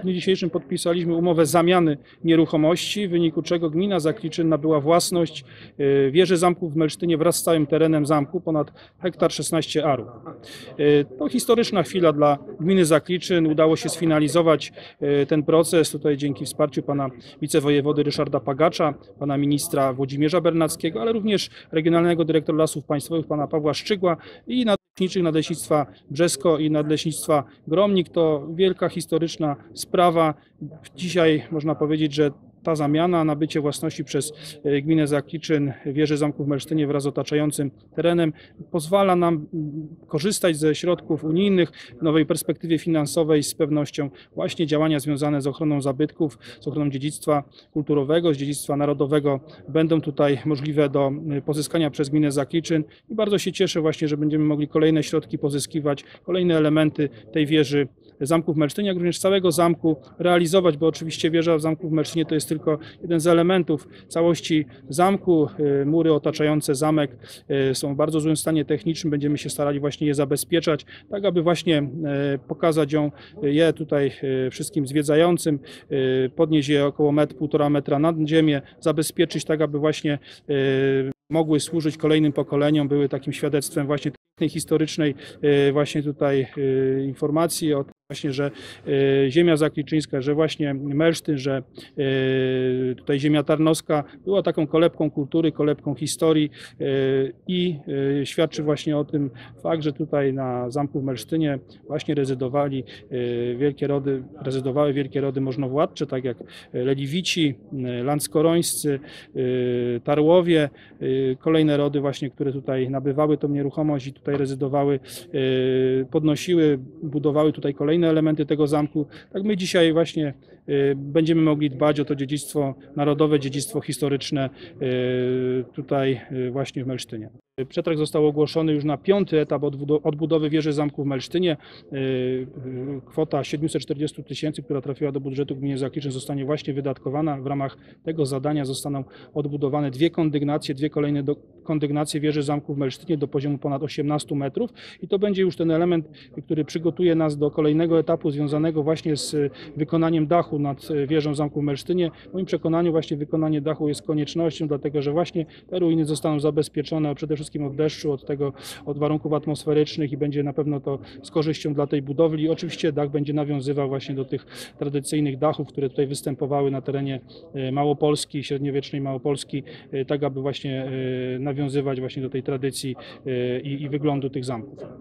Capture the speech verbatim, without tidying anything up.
dniu dzisiejszym podpisaliśmy umowę zamiany nieruchomości, w wyniku czego gmina Zakliczyn nabyła własność wieży zamku w Melsztynie wraz z całym terenem zamku, ponad hektar szesnaście arów. To historyczna chwila dla gminy Zakliczyn. Udało się sfinalizować ten proces tutaj dzięki wsparciu pana wicewojewody Ryszarda Pagacza, pana ministra Włodzimierza Bernackiego, ale również regionalnego dyrektora Lasów Państwowych pana Pawła Szczygła i nadleśniczych Nadleśnictwa Brzesko i Nadleśnictwa Gromnik. To wielka historyczna sprawa. Dzisiaj można powiedzieć, że ta zamiana, nabycie własności przez gminę Zakliczyn wieży zamku w Melsztynie wraz z otaczającym terenem pozwala nam korzystać ze środków unijnych w nowej perspektywie finansowej, z pewnością właśnie działania związane z ochroną zabytków, z ochroną dziedzictwa kulturowego, z dziedzictwa narodowego będą tutaj możliwe do pozyskania przez gminę Zakliczyn i bardzo się cieszę właśnie, że będziemy mogli kolejne środki pozyskiwać, kolejne elementy tej wieży zamku w Melsztynie, jak również całego zamku realizować, bo oczywiście wieża w zamku w Melsztynie to jest tylko jeden z elementów całości zamku. Mury otaczające zamek są w bardzo złym stanie technicznym. Będziemy się starali właśnie je zabezpieczać, tak aby właśnie pokazać ją, je tutaj wszystkim zwiedzającym, podnieść je około metr, półtora metra nad ziemię, zabezpieczyć tak, aby właśnie mogły służyć kolejnym pokoleniom, były takim świadectwem właśnie tej historycznej właśnie tutaj informacji o właśnie, że ziemia zakliczyńska, że właśnie Melsztyn, że tutaj ziemia tarnowska była taką kolebką kultury, kolebką historii i świadczy właśnie o tym fakt, że tutaj na zamku w Melsztynie właśnie rezydowali wielkie rody, rezydowały wielkie rody możnowładcze, tak jak Leliwici, Landskorońscy, Tarłowie, kolejne rody właśnie, które tutaj nabywały tą nieruchomość i tutaj rezydowały, podnosiły, budowały tutaj kolejne elementy tego zamku. Tak my dzisiaj właśnie będziemy mogli dbać o to dziedzictwo narodowe, dziedzictwo historyczne tutaj właśnie w Melsztynie. Przetarg został ogłoszony już na piąty etap odbudowy wieży zamku w Melsztynie. Kwota siedemset czterdzieści tysięcy, która trafiła do budżetu gminy Zakliczyn, zostanie właśnie wydatkowana. W ramach tego zadania zostaną odbudowane dwie kondygnacje, dwie kolejne kondygnacje wieży zamku w Melsztynie do poziomu ponad osiemnastu metrów i to będzie już ten element, który przygotuje nas do kolejnego etapu związanego właśnie z wykonaniem dachu nad wieżą zamku w Melsztynie. W moim przekonaniu właśnie wykonanie dachu jest koniecznością, dlatego że właśnie te ruiny zostaną zabezpieczone przede wszystkim od deszczu, od tego, od warunków atmosferycznych i będzie na pewno to z korzyścią dla tej budowli. Oczywiście dach będzie nawiązywał właśnie do tych tradycyjnych dachów, które tutaj występowały na terenie Małopolski, średniowiecznej Małopolski, tak aby właśnie nawiązywać właśnie do tej tradycji i, i wyglądu tych zamków.